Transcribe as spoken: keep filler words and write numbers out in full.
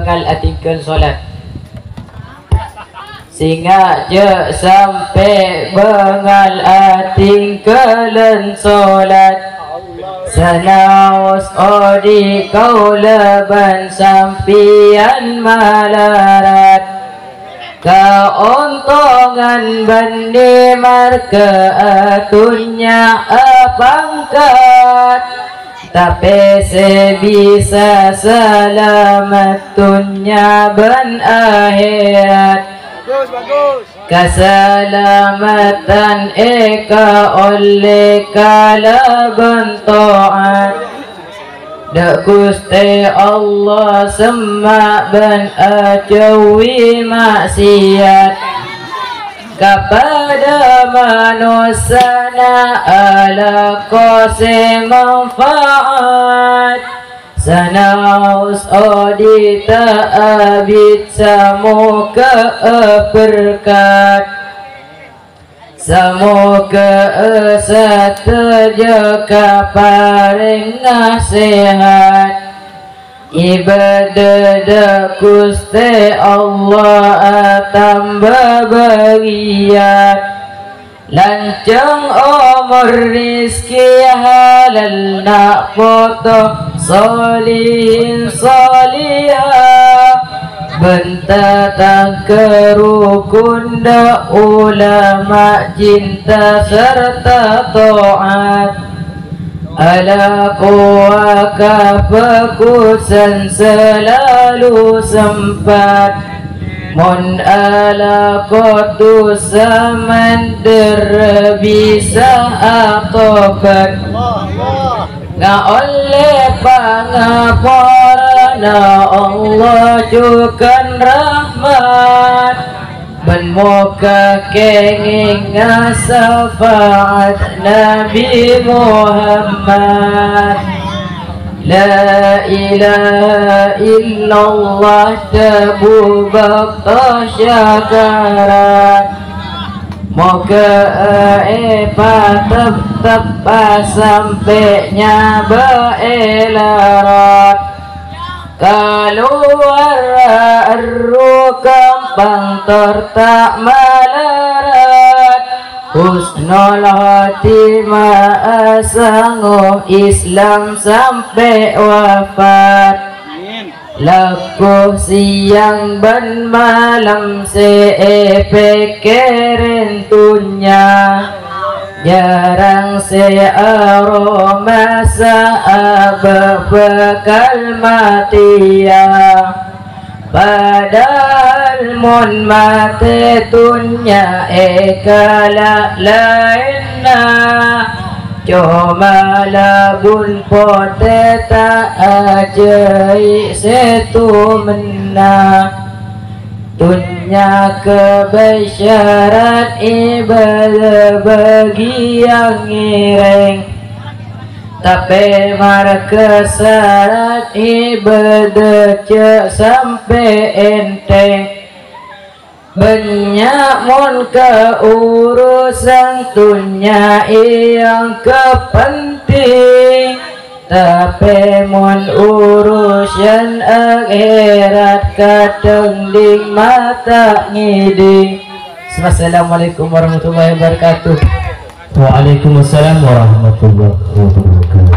bakal atingkeun salat sehingga je sampai bengal atingkeun salat sanaos odi kaulaban sampian malarat keuntungan bandi marke atunya pangkat tapi sebisa selamatnya ben akhirat keselamatan eka oleh kala bentoan dak Gusti Allah semak ben ajawi maksiat kepada manusia ala kose manfaat sanaus odi ta'abid semoga berkat semoga seteja paring nasihat ibadah Gusti Allah tambah bagiat lancang umur rizki halal nak foto solihin solihah bentatang kerukun da ulama cinta serta to'at ala kuaka pekusan selalu sempat mon ala kotu zaman bisa atobat nga oleh pangaporana Allah jukan rahmat ben moga kenging syafaat Nabi Muhammad la ilaha illallah tabubak tasyakarat moga epa tetap sampainya beelarat keluar arru gampang tertak malarat husnul khatimah sanggup Islam sampai wafat laku siang dan malam sepikirin tunya jarang searoma saabah bekal matia padahal mon mate tunya ekala lainna cuma labun pote tak ajai setu mena dunia kebesyarat ibadah bagi yang ngiring tapi marke syarat ibadah cek sampai enteng banyak mon ke urusan dunia yang kepenting tapi mon urusan akhirat kadang di mata ngiding. Assalamualaikum warahmatullahi wabarakatuh. Waalaikumsalam warahmatullahi wabarakatuh.